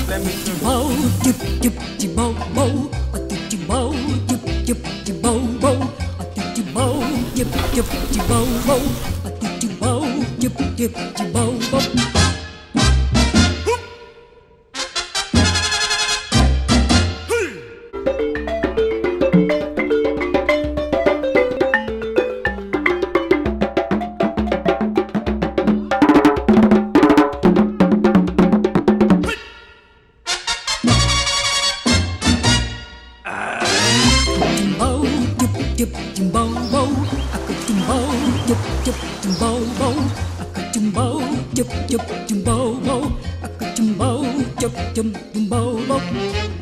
Let me do Bow, chip, chip, chip, bow, bow. A chip, bow, chip, chip, chip, bow, bow. A chip, bow, chip, chip, chip, bow, bow. A chip, bow, chip, chip, chip, bow, bow. Chip bow bow, aku cimbau, chip cimbau bow, aku cimbau, chip bow bow, aku cimbau, chip cimbau bow.